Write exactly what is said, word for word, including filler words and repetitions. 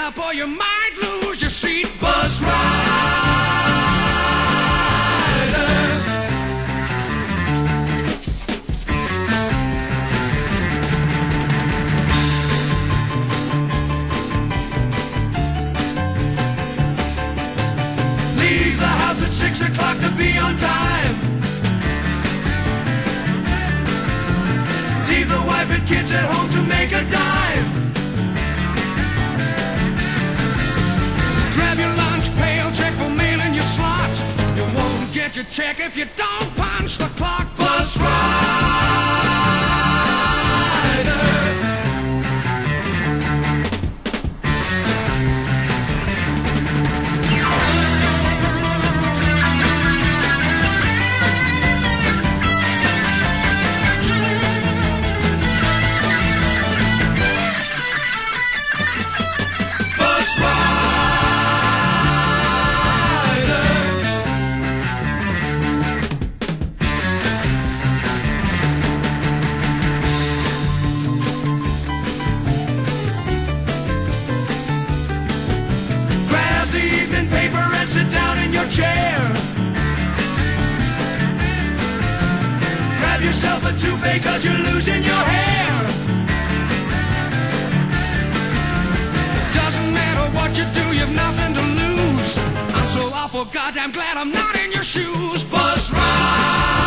up or you might lose your seat. Bus riders. Leave the house at six o'clock to be on time. Leave the wife and kids at home to make a dime. Grab your lunch pail, check for mail in your slot. You won't get your check if you don't punch the clock. Bus rider. Bus rider. Grab the evening paper and sit down in your chair. Grab yourself a toupee cause you're losing your hair. Doesn't matter what you do, you've nothing to lose. I'm so awful goddamn glad I'm not in your shoes. Bus ride.